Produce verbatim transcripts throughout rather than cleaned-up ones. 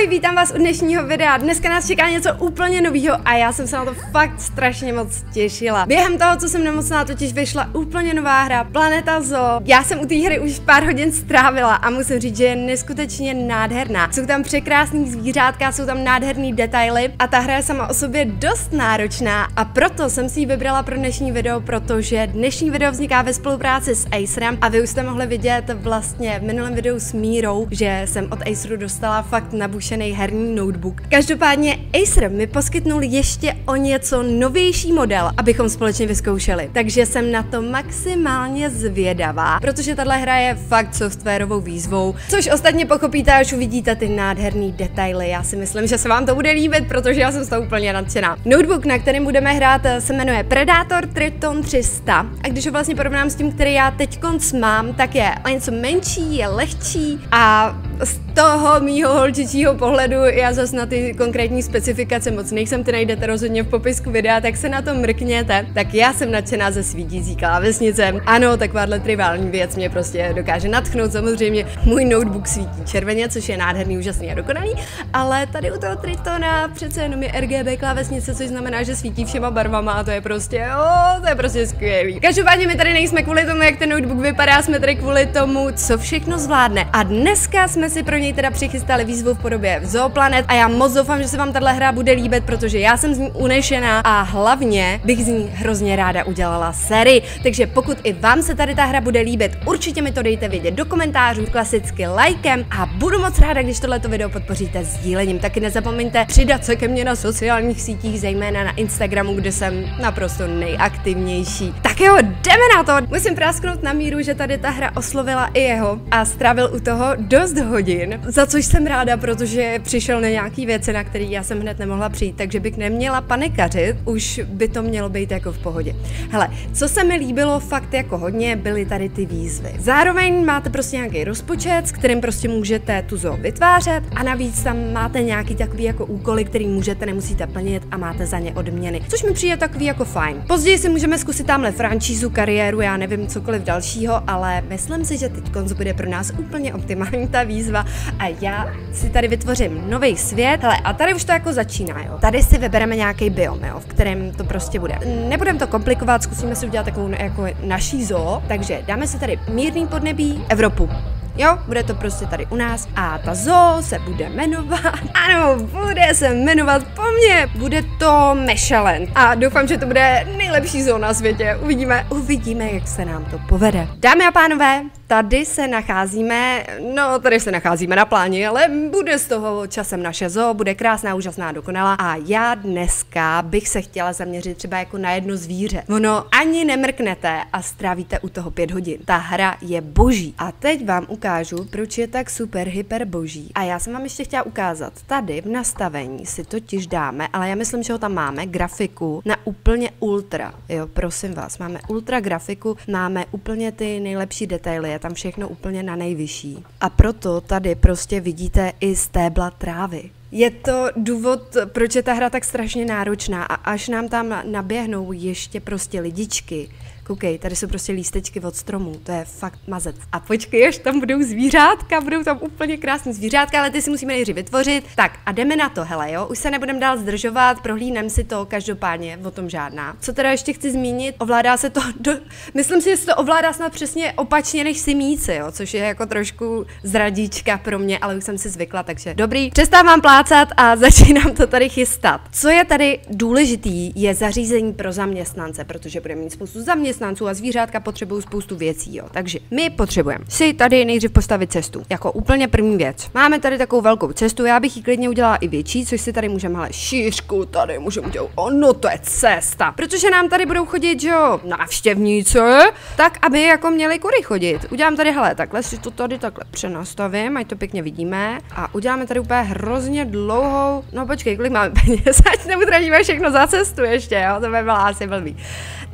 Ahoj, vítám vás u dnešního videa. Dneska nás čeká něco úplně nového a já jsem se na to fakt strašně moc těšila. Během toho, co jsem nemocná, totiž vyšla úplně nová hra Planeta Zoo. Já jsem u té hry už pár hodin strávila a musím říct, že je neskutečně nádherná. Jsou tam překrásný zvířátka, jsou tam nádherný detaily a ta hra je sama o sobě dost náročná a proto jsem si ji vybrala pro dnešní video, protože dnešní video vzniká ve spolupráci s Acerem a vy už jste mohli vidět vlastně v minulém videu s Mírou, že jsem od Aceru dostala fakt nabušený herní notebook. Každopádně Acer mi poskytnul ještě o něco novější model, abychom společně vyzkoušeli. Takže jsem na to maximálně zvědavá, protože tahle hra je fakt softwarovou výzvou, což ostatně pochopíte, až uvidíte ty nádherný detaily. Já si myslím, že se vám to bude líbit, protože já jsem z toho úplně nadšená. Notebook, na kterém budeme hrát, se jmenuje Predator Triton tři sta a když ho vlastně porovnám s tím, který já teďkonc mám, tak je o něco menší, je lehčí a z toho mýho holčičího pohledu já zase na ty konkrétní specifikace moc nejsem, ty najdete rozhodně v popisku videa, tak se na to mrkněte. Tak já jsem nadšená ze svítící klávesnice. Ano, takováhle triviální věc mě prostě dokáže nadchnout. Samozřejmě můj notebook svítí červeně, což je nádherný, úžasný a dokonalý, ale tady u toho Tritona přece jenom je R G B klávesnice, což znamená, že svítí všema barvama a to je prostě, oh, to je prostě skvělý. Každopádně my tady nejsme kvůli tomu, jak ten notebook vypadá, jsme tady kvůli tomu, co všechno zvládne. A dneska jsme si pro něj teda přichystali výzvu v podobě Zooplanet a já moc doufám, že se vám tahle hra bude líbit, protože já jsem z ní unešená a hlavně bych z ní hrozně ráda udělala sérii. Takže pokud i vám se tady ta hra bude líbit, určitě mi to dejte vědět do komentářů, klasicky lajkem a budu moc ráda, když tohleto video podpoříte sdílením. Taky nezapomeňte přidat se ke mně na sociálních sítích, zejména na Instagramu, kde jsem naprosto nejaktivnější. Tak jo, jdeme na to! Musím prásknout na Míru, že tady ta hra oslovila i jeho a strávil u toho dost hodin, za což jsem ráda, protože přišel na nějaký věci, na které já jsem hned nemohla přijít, takže bych neměla panikařit, už by to mělo být jako v pohodě. Hele, co se mi líbilo fakt jako hodně, byly tady ty výzvy. Zároveň máte prostě nějaký rozpočet, s kterým prostě můžete tu zoo vytvářet a navíc tam máte nějaký takový jako úkoly, který můžete, nemusíte plnit a máte za ně odměny, což mi přijde takový jako fajn. Později si můžeme zkusit tamhle franšízu, kariéru, já nevím, cokoliv dalšího, ale myslím si, že teď konc bude pro nás úplně optimální ta výzva a já si tady vytvořím nový svět. Hele, a tady už to jako začíná, jo. Tady si vybereme nějaký biom, jo, v kterém to prostě bude. Nebudeme to komplikovat, zkusíme si udělat takovou jako naší zoo, takže dáme si tady mírný podnebí, Evropu. Jo, bude to prostě tady u nás a ta zoo se bude jmenovat, ano, bude se jmenovat po mně, bude to Mechelen a doufám, že to bude nejlepší zoo na světě, uvidíme, uvidíme, jak se nám to povede. Dámy a pánové, tady se nacházíme, no tady se nacházíme na pláni, ale bude z toho časem naše zoo, bude krásná, úžasná, dokonalá a já dneska bych se chtěla zaměřit třeba jako na jedno zvíře. Ono ani nemrknete a strávíte u toho pět hodin. Ta hra je boží a teď vám ukážu, proč je tak super hyper boží. A já jsem vám ještě chtěla ukázat, tady v nastavení si totiž dáme, ale já myslím, že ho tam máme, grafiku na úplně ultra, jo, prosím vás, máme ultra grafiku, máme úplně ty nejlepší detaily, je tam všechno úplně na nejvyšší. A proto tady prostě vidíte i stébla trávy. Je to důvod, proč je ta hra tak strašně náročná a až nám tam naběhnou ještě prostě lidičky. Koukej, tady jsou prostě lístečky od stromů, to je fakt mazec. A počkej, až tam budou zvířátka, budou tam úplně krásný zvířátka, ale ty si musíme nejdřív vytvořit. Tak a jdeme na to, hele jo, už se nebudeme dál zdržovat, prohlídneme si to, každopádně, o tom žádná. Co teda ještě chci zmínit, ovládá se to, do... myslím si, že se to ovládá snad přesně opačně než simíci, jo, což je jako trošku zradíčka pro mě, ale už jsem si zvykla, takže dobrý. Přestávám plácat a začínám to tady chystat. Co je tady důležitý, je zařízení pro zaměstnance, protože budeme mít spoustu zaměstnanců a zvířátka potřebují spoustu věcí, jo. Takže my potřebujeme si tady nejdřív postavit cestu, jako úplně první věc. Máme tady takovou velkou cestu, já bych ji klidně udělala i větší, což si tady můžeme, hele, šířku tady můžeme udělat, ono to je cesta, protože nám tady budou chodit, jo, návštěvníci, tak aby jako měli kudy chodit. Udělám tady, hele, takhle si to tady takhle přenastavím, ať to pěkně vidíme a uděláme tady úplně hrozně dlouhou, no počkej, kolik máme peněz, ať neutratíme všechno za cestu ještě, jo, to by bylo asi blbý.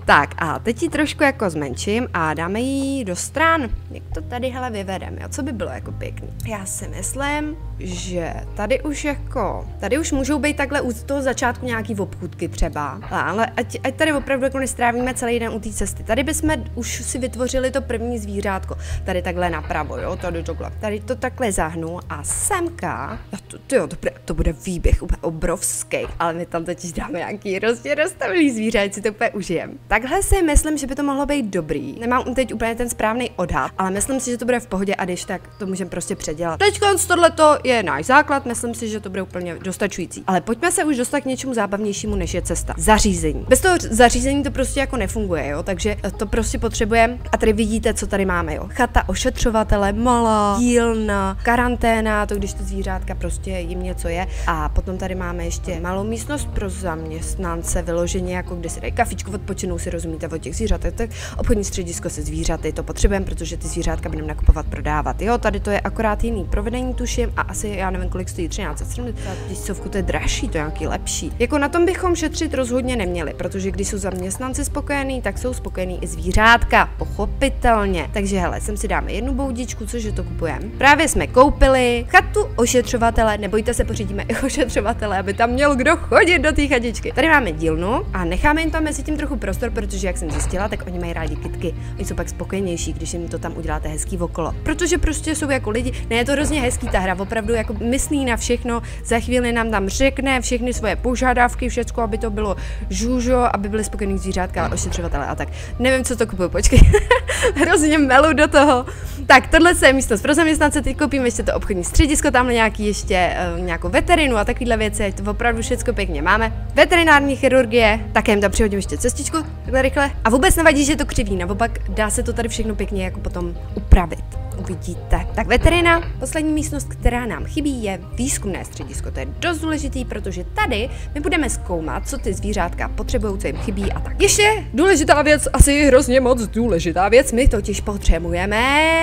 Tak a teď ji trošku jako zmenším a dáme ji do stran. Jak to tady hele vyvedeme, co by bylo jako pěkný. Já si myslím, že tady už jako, tady už můžou být takhle u toho začátku nějaký obchůdky třeba, ale ať, ať tady opravdu jako nestrávíme celý den u té cesty. Tady bychom už si vytvořili to první zvířátko, tady takhle napravo, jo, tady takhle, tady to takhle zahnu a semka, to, to, jo, to, bude, to bude výběh úplně obrovský, ale my tam teď dáme nějaký prostě rozstavený zvíře, ať si to úplně užijem. Takhle si myslím, že by to mohlo být dobrý. Nemám teď úplně ten správný odhad, ale myslím si, že to bude v pohodě a když tak to můžeme prostě předělat. Teď tohleto je náš základ, myslím si, že to bude úplně dostačující. Ale pojďme se už dostat k něčemu zábavnějšímu, než je cesta. Zařízení. Bez toho zařízení to prostě jako nefunguje, jo, takže to prostě potřebujeme. A tady vidíte, co tady máme, jo. Chata ošetřovatele, malá dílna, karanténa, to když to zvířátka prostě jim něco je. A potom tady máme ještě malou místnost pro zaměstnance, vyloženě jako kde si dají kafičku, odpočinou, si rozumíte, od těch zvířat. Tak obchodní středisko se zvířaty, to potřebujeme, protože ty zvířátka budeme nakupovat, prodávat. Jo, tady to je akorát jiný provedení, tuším, a asi já nevím, kolik stojí, třináct set sedmdesát, tisícovku, to je dražší, to je nějaký lepší. Jako na tom bychom šetřit rozhodně neměli, protože když jsou zaměstnanci spokojení, tak jsou spokojení i zvířátka, pochopitelně. Takže hele, sem si dáme jednu boudičku, cože to kupujeme. Právě jsme koupili chatu ošetřovatele, nebojte se, pořídíme i ošetřovatele, aby tam měl kdo chodit do té chatičky. Tady máme dílnu a necháme jim tam mezi tím trochu prostor, protože jak jsem zjistila, tak oni mají rádi kytky. Oni jsou pak spokojenější, když jim to tam uděláte hezký okolo. Protože prostě jsou jako lidi, ne, je to hrozně hezký ta hra, opravdu jako myslí na všechno, za chvíli nám tam řekne všechny svoje požadavky, všecko, aby to bylo žužo, aby byly spokojení zvířátka, ošetřovatele a tak. Nevím, co to kupuju, počkej. Hrozně melu do toho. Tak, tohle je místnost pro zaměstnance, teď koupíme ještě to obchodní středisko, tamhle nějaký ještě uh, nějakou veterinu a takovýhle věci, ať to opravdu všecko pěkně máme. Veterinární chirurgie, také jim tam přihodím ještě cestičku, takhle rychle. A vůbec nevadí, že je to křivý, naopak dá se to tady všechno pěkně jako potom upravit. Uvidíte. Tak veterina, poslední místnost, která nám chybí, je výzkumné středisko. To je dost důležitý, protože tady my budeme zkoumat, co ty zvířátka potřebují, co jim chybí a tak. Ještě důležitá věc, asi hrozně moc důležitá věc, my totiž potřebujeme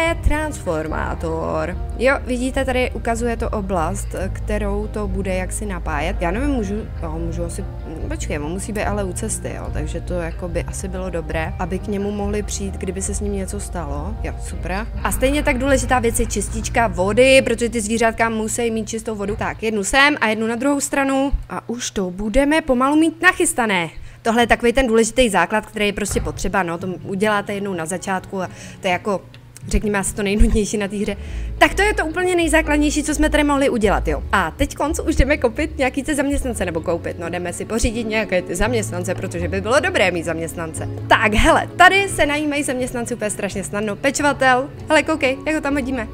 transformátor. Jo, vidíte, tady ukazuje to oblast, kterou to bude jaksi napájet. Já nevím, můžu, jo, můžu asi, počkej, on musí být ale u cesty, jo, takže to jako by asi bylo dobré, aby k němu mohli přijít, kdyby se s ním něco stalo. Jo, super. A stejně tak důležitá věc je čistička vody, protože ty zvířátka musí mít čistou vodu. Tak, jednu sem a jednu na druhou stranu a už to budeme pomalu mít nachystané. Tohle je takový ten důležitý základ, který je prostě potřeba, no, to uděláte jednou na začátku a to je jako, řekněme, asi to nejnudnější na té hře. Tak to je to úplně nejzákladnější, co jsme tady mohli udělat, jo. A teď koncu už jdeme koupit nějaký ty zaměstnance, nebo koupit, no jdeme si pořídit nějaké ty zaměstnance, protože by bylo dobré mít zaměstnance. Tak, hele, tady se najímají zaměstnanci úplně strašně snadno. Pečovatel, hele, koukej, jak ho tam hodíme.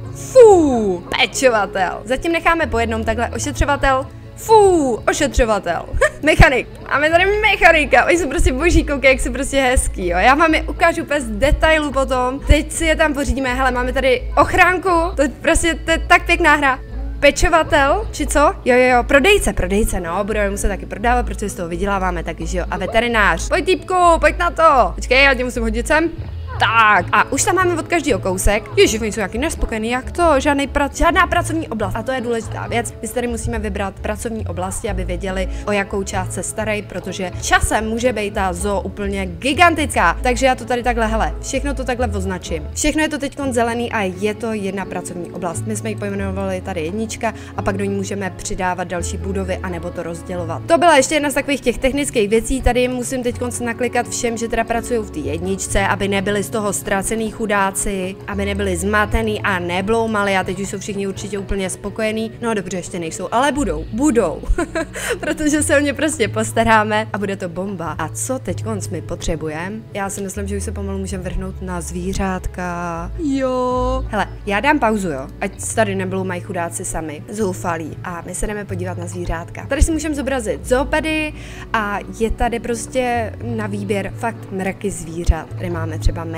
Fú, pečovatel. Zatím necháme po jednom takhle ošetřovatel. Fú, ošetřovatel. Mechanik. Máme tady mechanika. Oni jsou prostě boží, koukej, jak jsou prostě hezký, jo. Já vám je ukážu úplně z detailu potom. Teď si je tam pořídíme. Hele, máme tady ochránku. To je prostě, to je tak pěkná hra. Pečovatel, či co? Jo, jo, jo, prodejce, prodejce, no, budeme muset taky prodávat, protože z toho vyděláváme taky, že jo. A veterinář. Pojď, týpku, pojď na to. Počkej, já tě musím hodit sem. Tak, a už tam máme od každého kousek. Ježiš, oni jsou nějaký nespokojení, jak to? Žádný prac, žádná pracovní oblast. A to je důležitá věc. My si tady musíme vybrat pracovní oblasti, aby věděli, o jakou část se starají, protože časem může být ta zoo úplně gigantická. Takže já to tady takhle, hele, všechno to takhle označím. Všechno je to teď zelený a je to jedna pracovní oblast. My jsme ji pojmenovali tady jednička a pak do ní můžeme přidávat další budovy anebo to rozdělovat. To byla ještě jedna z takových těch technických věcí. Tady musím teď naklikat všem, že teda pracují v té jedničce, aby nebyli z toho ztracený chudáci, aby nebyli zmatený a nebloumali a teď už jsou všichni určitě úplně spokojení. No dobře, ještě nejsou, ale budou, budou, protože se o ně prostě postaráme a bude to bomba. A co teď konc my potřebujeme? Já si myslím, že už se pomalu můžeme vrhnout na zvířátka. Jo. Hele, já dám pauzu, jo, ať tady nebloumají chudáci sami, zoufalí a my se jdeme podívat na zvířátka. Tady si můžeme zobrazit zoopedy a je tady prostě na výběr fakt mraky zvířat. Tady máme třeba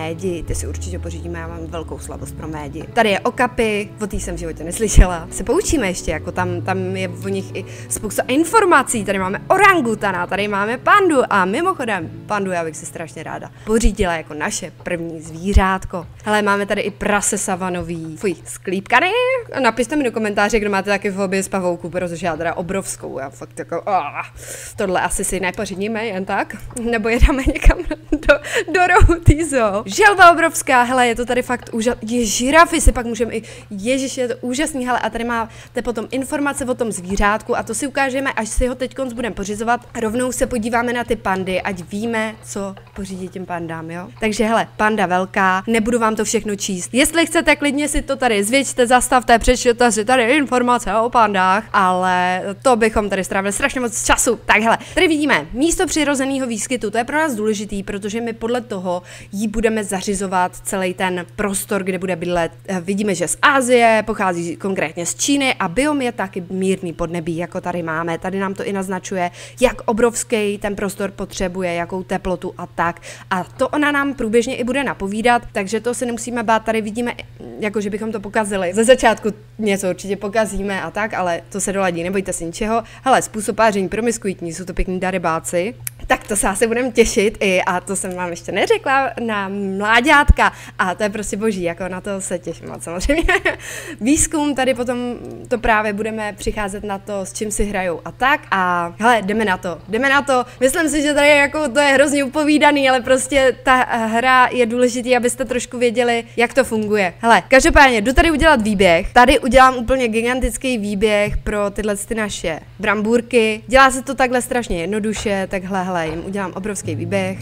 médi, ty si určitě pořídíme, já mám velkou slavost pro médi. Tady je okapy, o té jsem v životě neslyšela. Se poučíme ještě, jako tam, tam je o nich i spousta informací, tady máme orangutana, tady máme pandu a mimochodem, pandu já bych si strašně ráda pořídila jako naše první zvířátko. Hele, máme tady i prase savanový, fuj, sklípkany. Napište mi do komentáře, kdo máte taky fobie z pavouku, protože já teda obrovskou, já fakt jako, oh, tohle asi si nepořídíme jen tak, nebo je dáme někam do, do rohu tý zoo. Želva obrovská, hele, je to tady fakt úžasné, je žirafy si pak můžeme i, ježiš, je to úžasný, hele, a tady máte potom informace o tom zvířátku a to si ukážeme, až si ho teďkonc budeme pořizovat. Rovnou se podíváme na ty pandy, ať víme, co pořídit těm pandám, jo. Takže hele, panda velká, nebudu vám to všechno číst. Jestli chcete, klidně si to tady zvěďte, zastavte, přečtěte si tady informace o pandách, ale to bychom tady strávili strašně moc času. Tak hele, tady vidíme místo přirozeného výskytu, to je pro nás důležitý, protože my podle toho jí budeme zařizovat celý ten prostor, kde bude bydlet. Vidíme, že z Asie, pochází konkrétně z Číny a biom je taky mírný podnebí, jako tady máme. Tady nám to i naznačuje, jak obrovský ten prostor potřebuje, jakou teplotu a tak. A to ona nám průběžně i bude napovídat, takže to se nemusíme bát. Tady vidíme, jako že bychom to pokazili. Ze začátku něco určitě pokazíme a tak, ale to se doladí, nebojte se ničeho. Hele, způsob páření promiskuitní, jsou to pěkní darebáci. Tak to se asi budeme těšit i, a to jsem vám ještě neřekla, na mláďátka. A to je prostě boží, jako na to se těším moc samozřejmě. Výzkum, tady potom to právě budeme přicházet na to, s čím si hrajou a tak. A hele, jdeme na to, jdeme na to. Myslím si, že tady jako to je hrozně upovídaný, ale prostě ta hra je důležitý, abyste trošku věděli, jak to funguje. Hele, každopádně jdu tady udělat výběh. Tady udělám úplně gigantický výběh pro tyhle ty naše brambůrky. Dělá se to takhle strašně jednoduše, takhle, hele, jim udělám obrovský výběh.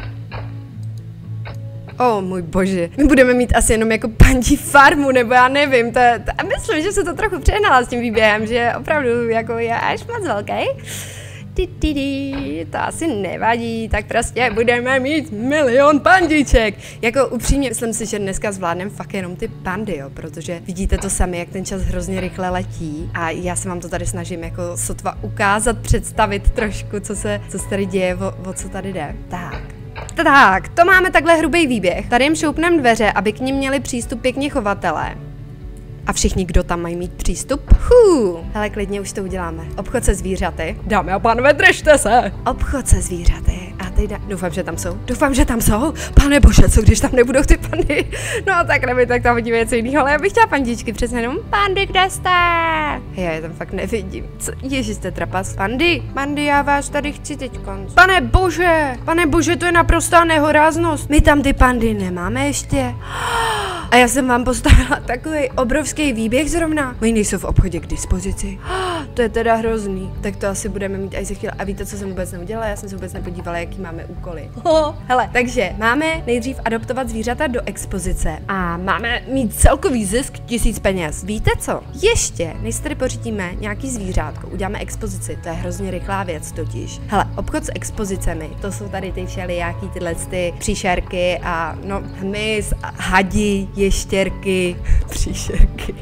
O oh, můj bože, my budeme mít asi jenom jako pandí farmu, nebo já nevím, to, to, myslím, že se to trochu přehnala s tím výběhem, že opravdu jako je až moc velký. Ty, ty, ty, to asi nevadí, tak prostě budeme mít milion pandíček. Jako upřímně, myslím si, že dneska zvládneme fakt jenom ty pandy, jo, protože vidíte to sami, jak ten čas hrozně rychle letí a já se vám to tady snažím jako sotva ukázat, představit trošku, co se, co se tady děje, o, o co tady jde. Tak. Tak, to máme takhle hrubý výběh. Tady jim šoupneme dveře, aby k nim měli přístup pěkně chovatelé. A všichni, kdo tam mají mít přístup? Hů, hele, klidně už to uděláme. Obchod se zvířaty. Dámy a pánové, držte se! Obchod se zvířaty. A teď dá... Doufám, že tam jsou. Doufám, že tam jsou. Pane bože, co když tam nebudou ty pandy? No tak nevím, tak tam vidíme něco jiného, ale já bych chtěla pandičky přesně jenom. Pandy, kde jste? Já je tam fakt nevidím. Co? Ježiš, jste trapas. Pandy, pandy, já vás tady chci teďkonc. Pane bože, pane bože, to je naprostá nehoráznost. My tam ty pandy nemáme ještě. A já jsem vám postavila takový obrovský výběh zrovna. Oni nejsou v obchodě k dispozici. To je teda hrozný. Tak to asi budeme mít až za chvíli. A víte, co jsem vůbec neudělala? Já jsem se vůbec nepodívala, jaký máme úkoly. Hele, takže máme nejdřív adoptovat zvířata do expozice a máme mít celkový zisk tisíc peněz. Víte co? Ještě, než si tady pořídíme nějaký zvířátko, uděláme expozici. To je hrozně rychlá věc totiž. Hele, obchod s expozicemi, to jsou tady ty všelijaký tyhle ty příšerky a no hmyz, hadi, ještěrky, příšerky,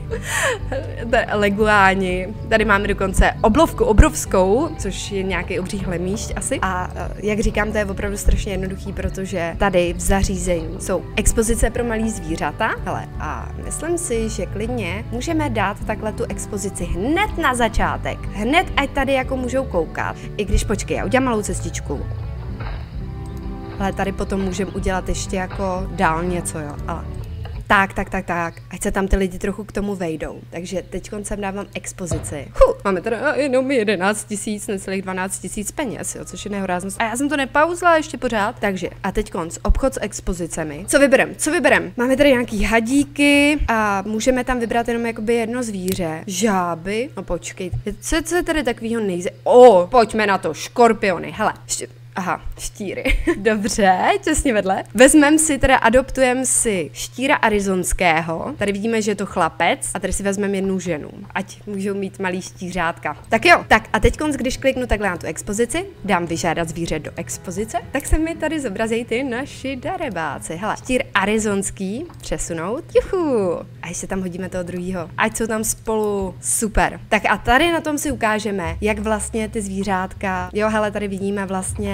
leguáni. Tady máme dokonce oblovku obrovskou, což je nějaký obří hlemýšť asi. A jak říkám, to je opravdu strašně jednoduchý, protože tady v zařízení jsou expozice pro malý zvířata. Hele, a myslím si, že klidně můžeme dát takhle tu expozici hned na začátek. Hned, ať tady jako můžou koukat. I když počkej, já udělám malou cestičku. Ale tady potom můžeme udělat ještě jako dál něco, jo. Ale tak, tak, tak, tak, ať se tam ty lidi trochu k tomu vejdou. Takže teď sem dávám expozici. Huh, máme teda jenom jedenáct tisíc, necelých dvanáct tisíc peněz, jo, což je nehoráznost. A já jsem to nepauzla ještě pořád. Takže a teď konc, obchod s expozicemi. Co vyberem? Co vyberem? Máme tady nějaký hadíky a můžeme tam vybrat jenom jakoby jedno zvíře. Žáby. No počkej, co, co je tady takovýho nejze... O, pojďme na to, škorpiony. Hele, ještě... Aha, štíry. Dobře, těsně vedle. Vezmeme si, teda adoptujeme si štíra arizonského. Tady vidíme, že je to chlapec a tady si vezmeme jednu ženu. Ať můžou mít malý štířátka. Tak jo, tak a teď když kliknu takhle na tu expozici, dám vyžádat zvíře do expozice, tak se mi tady zobrazejí ty naši darebáci. Hele, štír arizonský, přesunout. Juhu. A ještě tam hodíme toho druhýho. Ať jsou tam spolu. Super. Tak a tady na tom si ukážeme, jak vlastně ty zvířátka, jo, hele, tady vidíme vlastně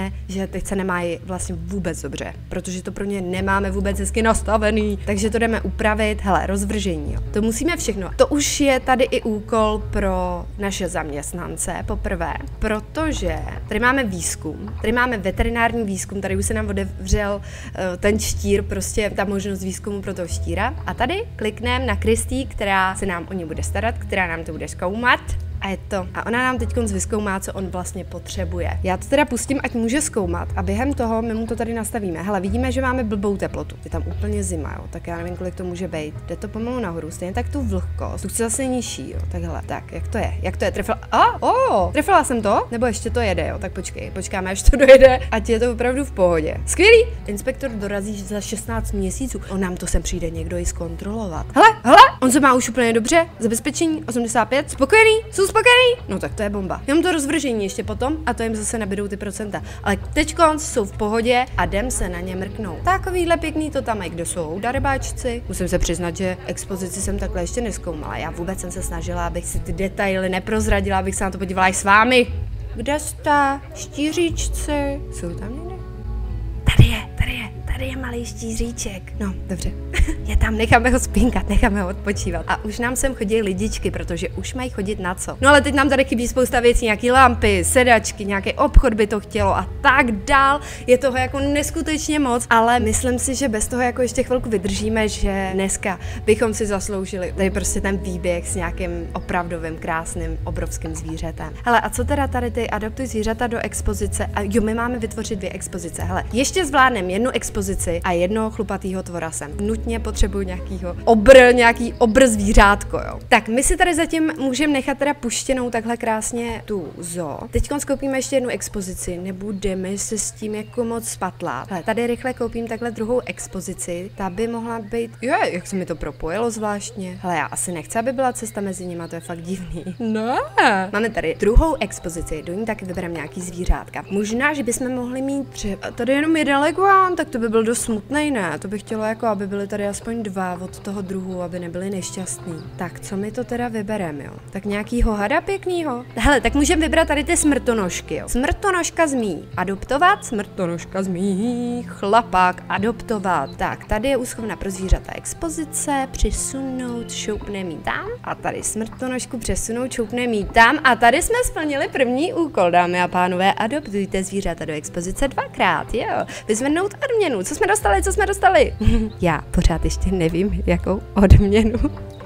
zjistíme, že teď se nemají vlastně vůbec dobře, protože to pro ně nemáme vůbec hezky nastavený, takže to jdeme upravit. Hele, rozvržení, jo. To musíme všechno. To už je tady i úkol pro naše zaměstnance poprvé, protože tady máme výzkum, tady máme veterinární výzkum, tady už se nám otevřel uh, ten štír, prostě ta možnost výzkumu pro toho štíra. A tady klikneme na Kristý, která se nám o ně bude starat, která nám to bude zkoumat. A je to. A ona nám teď vyzkoumá, co on vlastně potřebuje. Já to teda pustím, ať může zkoumat a během toho my mu to tady nastavíme. Hele, vidíme, že máme blbou teplotu. Je tam úplně zima, jo. Tak já nevím, kolik to může být. Jde to pomalu nahoru, stejně tak tu vlhkost. Tu chci zase nižší, jo. Takhle. Tak, jak to je? Jak to je? Trefila. A, oh, trefila jsem to? Nebo ještě to jede, jo. Tak počkej, počkáme, až to dojede. Ať je to opravdu v pohodě. Skvělý. Inspektor dorazí za šestnáct měsíců. On nám to sem přijde někdo i zkontrolovat. Hele, hele, on se má už úplně dobře. Zabezpečení osmdesát pět. Spokojený? Jsou spokojený? No tak to je bomba. Jenom to rozvržení ještě potom a to jim zase nabídou ty procenta. Ale teďkonc jsou v pohodě a jdem se na ně mrknout. Takovýhle pěkný to tam mají, kde jsou darebáčci. Musím se přiznat, že expozici jsem takhle ještě nezkoumala. Já vůbec jsem se snažila, abych si ty detaily neprozradila, abych se na to podívala i s vámi. Kde jste? Štíříčci? Jsou tam někde? Tady je, tady je. Tady je malý štíříček. No, dobře. Je tam, necháme ho spinkat, necháme ho odpočívat. A už nám sem chodí lidičky, protože už mají chodit na co. No ale teď nám tady chybí spousta věcí, nějaký lampy, sedačky, nějaký obchod by to chtělo a tak dál. Je toho jako neskutečně moc, ale myslím si, že bez toho jako ještě chvilku vydržíme, že dneska bychom si zasloužili tady prostě ten výběh s nějakým opravdovým, krásným, obrovským zvířetem. Hele, a co teda tady ty adoptuj zvířata do expozice? A jo, my máme vytvořit dvě expozice. Hele, ještě zvládneme jednu expozici a jednoho chlupatýho tvora sem. Nutně potřebuju nějakýho obr, nějaký obr zvířátko, jo. Tak my si tady zatím můžeme nechat teda puštěnou takhle krásně tu zoo. Teď koupíme ještě jednu expozici, nebudeme se s tím jako moc spatlat. Hele, tady rychle koupím takhle druhou expozici, ta by mohla být, jo, jak se mi to propojilo zvláštně. Hele, já asi nechci, aby byla cesta mezi nimi, to je fakt divný. Ne. Máme tady druhou expozici, do ní taky vybereme nějaký zvířátka. Možná, že bychom mohli mít třeba tady jenom jeden leguán, tak to by byl dost smutnej, ne? To bych chtělo jako, aby byly tady aspoň dva od toho druhu, aby nebyli nešťastní. Tak, co mi to teda vybereme, jo? Tak nějakýho hada pěknýho? Hele, tak můžeme vybrat tady ty smrtonožky, jo? Smrtonožka zmí. Adoptovat, smrtonožka zmí. Chlapák, adoptovat. Tak, tady je úschovna pro zvířata expozice, přesunout, šoupneme jí tam. A tady smrtonožku přesunout, šoupneme jí tam. A tady jsme splnili první úkol, dámy a pánové. Adoptujte zvířata do expozice dvakrát, jo? Vyzvednout odměnu. Co jsme dostali, co jsme dostali? Já pořád ještě nevím, jakou odměnu.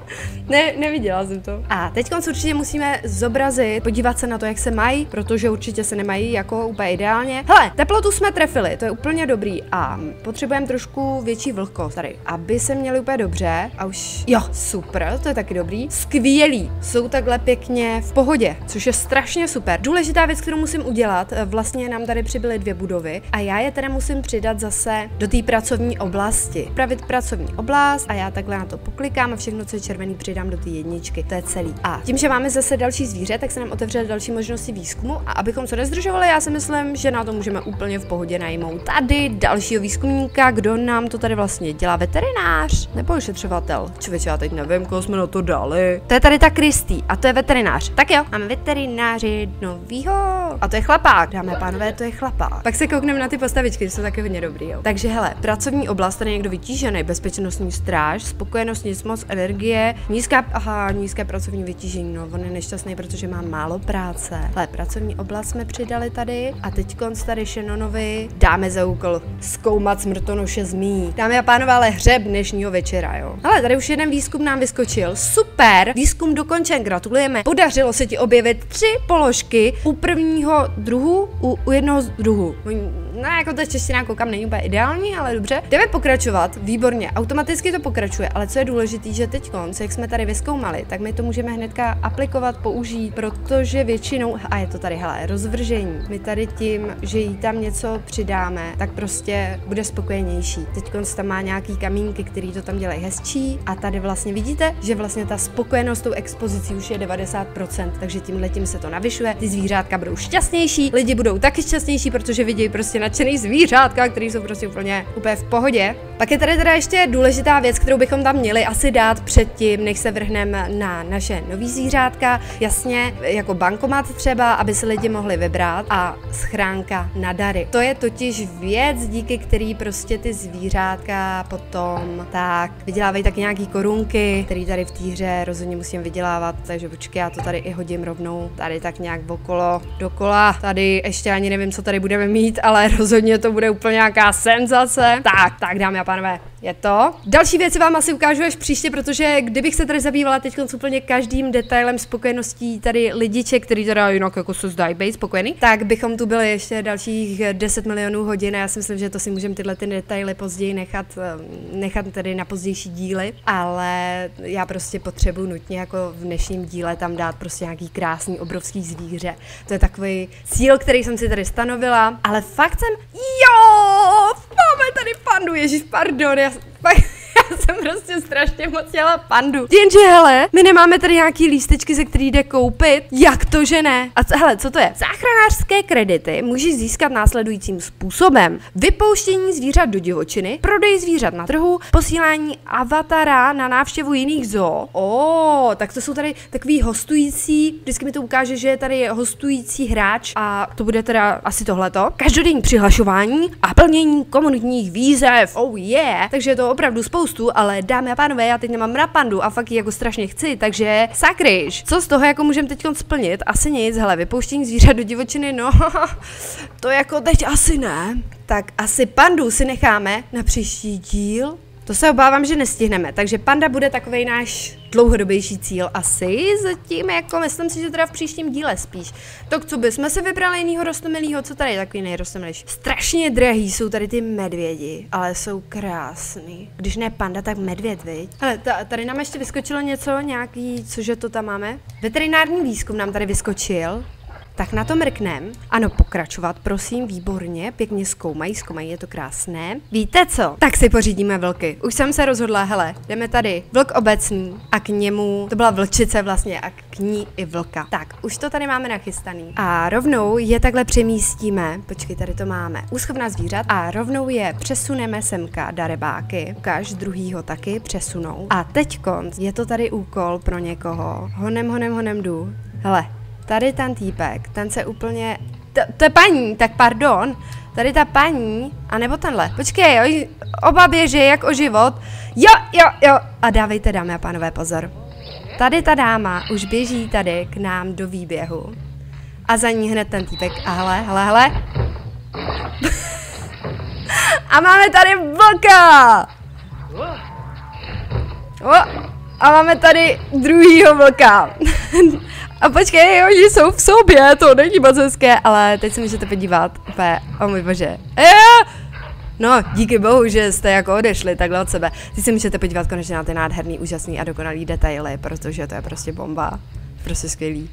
Ne, neviděla jsem to. A teď určitě musíme zobrazit, podívat se na to, jak se mají, protože určitě se nemají jako úplně ideálně. Hele, teplotu jsme trefili, to je úplně dobrý a potřebujeme trošku větší vlhkost tady, aby se měli úplně dobře a už, jo, super, to je taky dobrý. Skvělý, jsou takhle pěkně v pohodě, což je strašně super. Důležitá věc, kterou musím udělat, vlastně nám tady přibyly dvě budovy a já je teda musím přidat zase do té pracovní oblasti. Upravit pracovní oblast a já takhle na to poklikám a všechno, co je červený, přidám do té jedničky. To je celý. A tím, že máme zase další zvíře, tak se nám otevřely další možnosti výzkumu a abychom se nezdržovali, já si myslím, že na to můžeme úplně v pohodě najmout tady dalšího výzkumníka, kdo nám to tady vlastně dělá, veterinář nebo ošetřovatel. Člověče, já teď nevím, koho jsme na to dali. To je tady ta Kristý a to je veterinář. Tak jo, máme veterináři novýho. A to je chlapák. Dámy a pánové, to je chlapák. Pak se koukneme na ty postavičky, jsou taky hodně dobrý, jo. Takže hele, pracovní oblast, tady je někdo vytížený, bezpečnostní stráž, spokojenost, nic moc, energie, nízká, aha, nízké pracovní vytížení, no, on je nešťastný, protože má málo práce. Hele, pracovní oblast jsme přidali tady a teď konc tady Shannonovi dáme za úkol zkoumat smrtonoše zmí. Dámy a pánové, ale hřeb dnešního večera, jo. Hele, tady už jeden výzkum nám vyskočil. Super, výzkum dokončen, gratulujeme. Podařilo se ti objevit tři položky u prvního druhu, u, u jednoho z druhu. No, jako ta čeština, koukám, není úplně ideální, ale dobře. Jdeme pokračovat, výborně, automaticky to pokračuje, ale co je důležité, že teď konc, jak jsme tady vyzkoumali, tak my to můžeme hnedka aplikovat, použít, protože většinou, a je to tady, hele, rozvržení. My tady tím, že jí tam něco přidáme, tak prostě bude spokojenější. Teď konc tam má nějaký kamínky, který to tam dělají hezčí a tady vlastně vidíte, že vlastně ta spokojenost tou expozicí už je devadesát procent, takže tímhletím se to navyšuje. Ty zvířátka budou šťastnější, lidi budou taky šťastnější, protože vidí prostě nadšený zvířátka, který jsou prostě úplně, úplně v pohodě. Pak je tady teda ještě důležitá věc, kterou bychom tam měli asi dát předtím, než se vrhneme na naše nový zvířátka. Jasně, jako bankomat třeba, aby si lidi mohli vybrat, a schránka na dary. To je totiž věc, díky který prostě ty zvířátka potom tak vydělávají taky nějaký korunky, který tady v té hře rozhodně musím vydělávat, takže počkej, já to tady i hodím rovnou, tady tak nějak okolo, dokola, tady ještě ani nevím, co tady budeme mít, ale rozhodně to bude úplně nějaká senzace. Tak, tak dámy a pánové, je to. Další věci vám asi ukážu až příště, protože kdybych se tady zabývala teď úplně každým detailem spokojeností tady lidiček, který teda jinak jako se zdají být spokojený, tak bychom tu byli ještě dalších deset milionů hodin a já si myslím, že to si můžeme tyhle ty detaily později nechat, nechat tedy na pozdější díly, ale já prostě potřebuji nutně jako v dnešním díle tam dát prostě nějaký krásný obrovský zvíře. To je takový cíl, který jsem si tady stanovila, ale fakt jsem, jo, máme tady pandu, ježiš, pardon, já fakt, já jsem prostě strašně moc chtěla pandu. Jenže hele, my nemáme tady nějaký lístečky, ze který jde koupit. Jak to, že ne? A co, hele, co to je? Záchranářské kredity můžeš získat následujícím způsobem. Vypouštění zvířat do divočiny, prodej zvířat na trhu, posílání avatara na návštěvu jiných zoo. O, tak to jsou tady takový hostující, vždycky mi to ukáže, že je tady hostující hráč a to bude teda asi tohleto. Každodenní přihlašování a plnění komunitních výzev. Oh yeah. Takže je to opravdu spoustu, ale dámy a pánové, já teď nemám na pandu a fakt ji jako strašně chci, takže sakryš. Co z toho jako můžeme teď splnit? Asi nic, hele, vypouštění zvířat do divočiny, no, to jako teď asi ne. Tak asi pandu si necháme na příští díl. To se obávám, že nestihneme, takže panda bude takovej náš dlouhodobější cíl asi, zatím jako myslím si, že teda v příštím díle spíš. Tak co bychom si vybrali jinýho rostomilýho, co tady je takový nejrostomilejší? Strašně drahý jsou tady ty medvědi, ale jsou krásný. Když ne panda, tak medvěd, viď? Hele, tady nám ještě vyskočilo něco, nějaký, cože to tam máme? Veterinární výzkum nám tady vyskočil. Tak na to mrknem. Ano, pokračovat, prosím, výborně, pěkně zkoumají, zkoumají, je to krásné. Víte co? Tak si pořídíme vlky. Už jsem se rozhodla, hele, jdeme tady. Vlk obecný a k němu, to byla vlčice vlastně a k ní i vlka. Tak, už to tady máme nachystaný. A rovnou je takhle přemístíme, počkej, tady to máme, úschovná zvířat a rovnou je přesuneme semka darebáky. Ukáž druhýho taky přesunou. A teďkonc je to tady úkol pro někoho. Honem, honem, honem jdu. Hele. Tady ten týpek, ten se úplně, to, to je paní, tak pardon, tady ta paní, anebo tenhle, počkej, jo, oba běží jak o život, jo, jo, jo, a dávejte, dámy a pánové, pozor. Tady ta dáma už běží tady k nám do výběhu a za ní hned ten týpek, a hele, hele, hele. A máme tady vlka! O, a máme tady druhýho vlka. A počkej, oni jsou v sobě, to není moc hezké, ale teď se můžete podívat. Úplně, o můj bože. Eee! No, díky bohu, že jste jako odešli takhle od sebe. Teď se můžete podívat konečně na ty nádherný, úžasný a dokonalý detaily, protože to je prostě bomba. Prostě skvělý.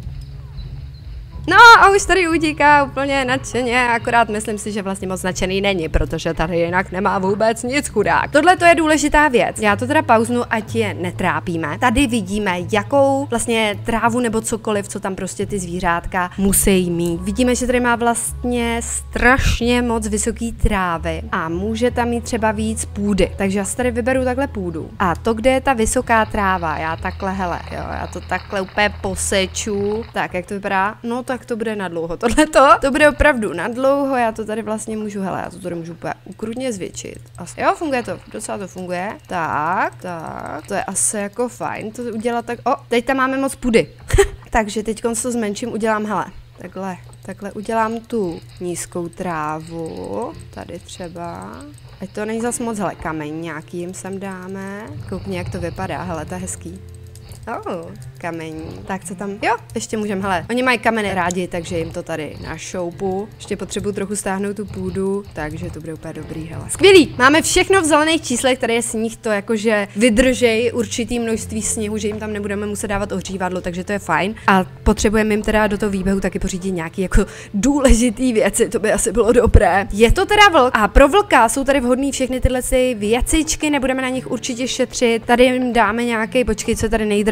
No a už tady utíká úplně nadšeně, akorát myslím si, že vlastně moc nadšený není, protože tady jinak nemá vůbec nic, chudák. Tohle to je důležitá věc. Já to teda pauznu, ať je netrápíme. Tady vidíme, jakou vlastně trávu nebo cokoliv, co tam prostě ty zvířátka musí mít. Vidíme, že tady má vlastně strašně moc vysoký trávy a může tam mít třeba víc půdy. Takže já si tady vyberu takhle půdu. A to, kde je ta vysoká tráva, já takhle, hele, jo, já to takhle úplně poseču. Tak, jak to vypadá? No to tak to bude na dlouho. Tohle to bude opravdu na dlouho, já to tady vlastně můžu, hele, já to tady můžu úplně ukrutně zvětšit. Asi, jo, funguje to, docela to funguje. Tak, tak, to je asi jako fajn to udělat tak, o, teď tam máme moc půdy. Takže teď to zmenším, udělám, hele, takhle, takhle udělám tu nízkou trávu, tady třeba. Ať to není zas moc, hele, kameň nějaký jim sem dáme. Koukni, jak to vypadá, hele, to je hezký. Oh, kamení. Tak co tam? Jo, ještě můžeme, hele, oni mají kameny rádi, takže jim to tady našoupu. Ještě potřebuji trochu stáhnout tu půdu, takže to bude úplně dobrý, hele. Skvělý, máme všechno v zelených číslech, tady je sníh, to jakože vydržej určitý množství sněhu, že jim tam nebudeme muset dávat ohřívadlo, takže to je fajn. A potřebujeme jim teda do toho výběhu taky pořídit nějaký jako důležitý věci, to by asi bylo dobré. Je to teda vlk a pro vlka jsou tady vhodné všechny tyhle věcičky, nebudeme na nich určitě šetřit. Tady jim dáme nějaký, počkej, co tady nejdřív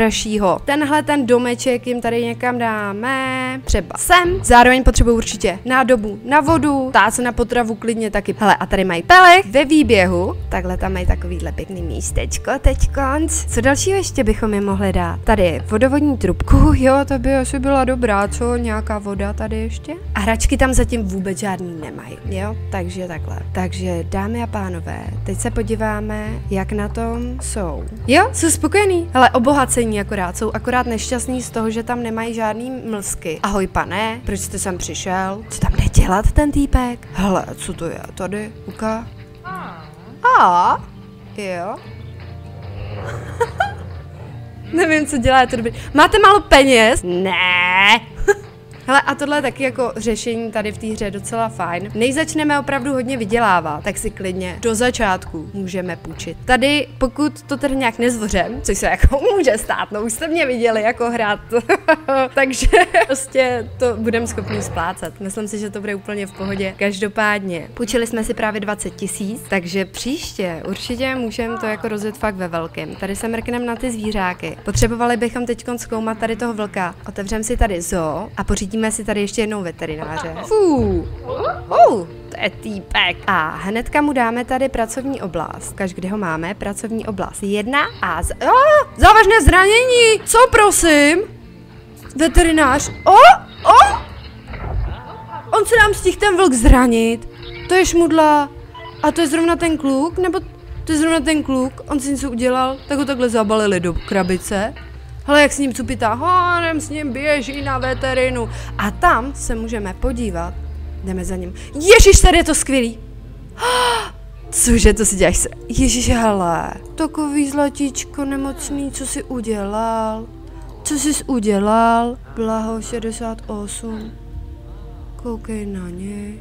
dražšího. Tenhle ten domeček jim tady někam dáme, třeba sem. Zároveň potřebují určitě nádobu na vodu, ptát se na potravu klidně taky. Hele, a tady mají pelech ve výběhu. Takhle tam mají takovýhle pěkný místečko teďkonc. Co dalšího ještě bychom jim mohli dát? Tady vodovodní trubku, jo, to by asi byla dobrá, co? Nějaká voda tady ještě? A hračky tam zatím vůbec žádný nemají, jo? Takže takhle. Takže dámy a pánové, teď se podíváme, jak na tom jsou. Jo, jsou spokojený. Hele, obohacení akorát, jsou akorát nešťastní z toho, že tam nemají žádný mlsky. Ahoj pane, proč jste sem přišel? Co tam jde dělat ten týpek? Hele, co to je tady? Uka? A, jo. Nevím, co dělá, je to dobrý. Máte málo peněz? Ne. Hele, a tohle je taky jako řešení tady v té hře docela fajn. Než začneme opravdu hodně vydělávat, tak si klidně do začátku můžeme půjčit. Tady, pokud to tedy nějak nezvořem, což se jako může stát, no už jste mě viděli jako hrát, takže prostě to budeme schopni splácet. Myslím si, že to bude úplně v pohodě. Každopádně, půjčili jsme si právě dvacet tisíc, takže příště určitě můžeme to jako rozjet fakt ve velkém. Tady se mrkneme na ty zvířáky. Potřebovali bychom teď zkoumat tady toho vlka. Otevřeme si tady zoo a pořídíme Vidíme si tady ještě jednou veterináře. Fú. Uh, to je týpek. A hnedka mu dáme tady pracovní oblast. Kaž kde ho máme? Pracovní oblast. Jedna a... Z... Oh, závažné zranění! Co prosím? Veterinář. O, oh, o! Oh. On se nám stihl ten vlk zranit. To je šmudla. A to je zrovna ten kluk? Nebo to je zrovna ten kluk? On si něco udělal? Tak ho takhle zabalili do krabice. Hele, jak s ním cupitá, honem s ním běží na veterinu. A tam se můžeme podívat. Jdeme za ním. Ježiš, tady je to skvělý. Cože, to si děláš se... Ježiš, hele. Takový zlatíčko nemocný, co jsi udělal? Co jsi udělal? Blaho šedesát osm. Koukej na něj.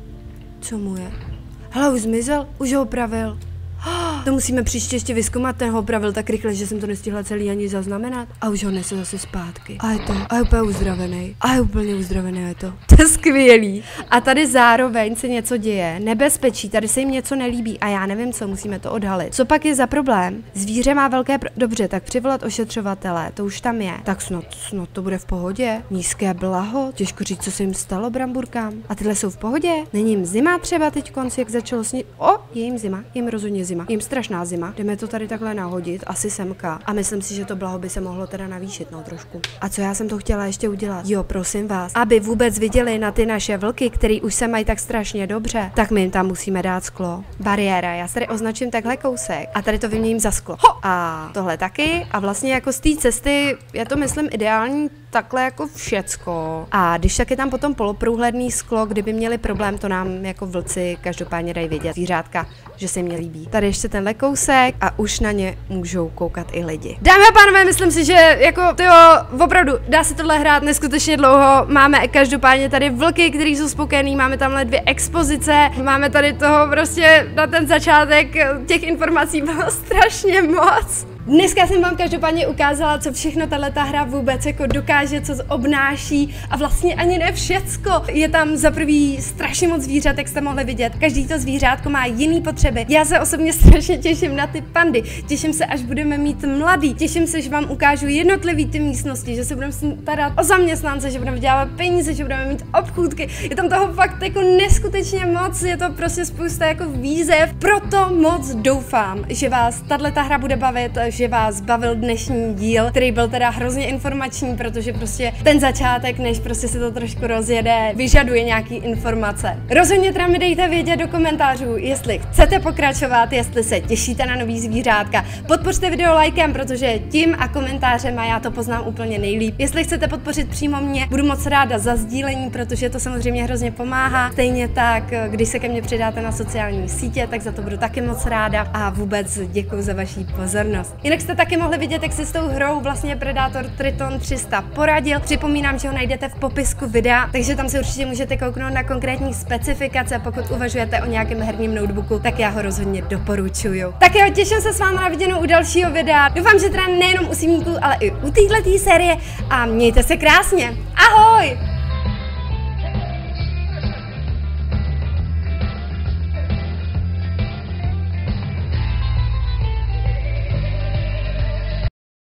Co mu je? Hele, už zmizel? Už ho opravil. To musíme příště ještě vyzkoumat, ten ho opravil tak rychle, že jsem to nestihla celý ani zaznamenat. A už ho nese zase zpátky. A je to, a je úplně uzdravený. A je úplně uzdravený, je to. To je skvělý. A tady zároveň se něco děje. Nebezpečí, tady se jim něco nelíbí a já nevím co, musíme to odhalit. Co pak je za problém? Zvíře má velké pro... Dobře, tak přivolat ošetřovatele, to už tam je. Tak snad, snad to bude v pohodě. Nízké blaho, těžko říct, co se jim stalo bramburkám. A tyhle jsou v pohodě? Není jim zima třeba teď konci, jak začalo snít. O, je jim zima, je jim rozhodně zima. Jim strašná zima. Jdeme to tady takhle nahodit, asi semka. A myslím si, že to blaho by se mohlo teda navýšit, no trošku. A co já jsem to chtěla ještě udělat? Jo, prosím vás, aby vůbec viděli na ty naše vlky, který už se mají tak strašně dobře, tak my jim tam musíme dát sklo. Bariéra. Já se tady označím takhle kousek a tady to vyměním za sklo. Ho! A tohle taky. A vlastně jako z té cesty je to myslím ideální takhle jako všecko. A když tak je tam potom poloprůhledný sklo, kdyby měli problém, to nám jako vlci každopádně dají vědět. Zvířátka, že se jim nelíbí. Tady ještě tenhle kousek a už na ně můžou koukat i lidi. Dámy a pánové, myslím si, že jako tyjo, opravdu dá se tohle hrát neskutečně dlouho. Máme každopádně tady vlky, kteří jsou spokojený, máme tamhle dvě expozice, máme tady toho prostě na ten začátek těch informací bylo strašně moc. Dneska jsem vám každopádně ukázala, co všechno tato hra vůbec jako dokáže, co obnáší a vlastně ani ne všecko. Je tam za prvý strašně moc zvířat, jak jste mohli vidět. Každý to zvířátko má jiný potřeby. Já se osobně strašně těším na ty pandy. Těším se, až budeme mít mladý. Těším se, že vám ukážu jednotlivý ty místnosti, že se budeme starat o zaměstnance, že budeme vydělávat peníze, že budeme mít obchůdky. Je tam toho fakt jako neskutečně moc, je to prostě spousta jako výzev. Proto moc doufám, že vás tato hra bude bavit, že vás bavil dnešní díl, který byl teda hrozně informační, protože prostě ten začátek, než prostě se to trošku rozjede, vyžaduje nějaký informace. Rozhodně teda mi dejte vědět do komentářů, jestli chcete pokračovat, jestli se těšíte na nový zvířátka. Podpořte video lajkem, protože tím a komentářem a já to poznám úplně nejlíp. Jestli chcete podpořit přímo mě, budu moc ráda za sdílení, protože to samozřejmě hrozně pomáhá. Stejně tak, když se ke mně přidáte na sociální sítě, tak za to budu taky moc ráda a vůbec děkuji za vaši pozornost. Jinak jste taky mohli vidět, jak si s tou hrou vlastně Predator Triton tři sta poradil. Připomínám, že ho najdete v popisku videa, takže tam se určitě můžete kouknout na konkrétní specifikace. Pokud uvažujete o nějakém herním notebooku, tak já ho rozhodně doporučuju. Tak jo, těším se s vámi na viděnou u dalšího videa. Doufám, že teda nejenom u sivníků, ale i u této série a mějte se krásně. Ahoj!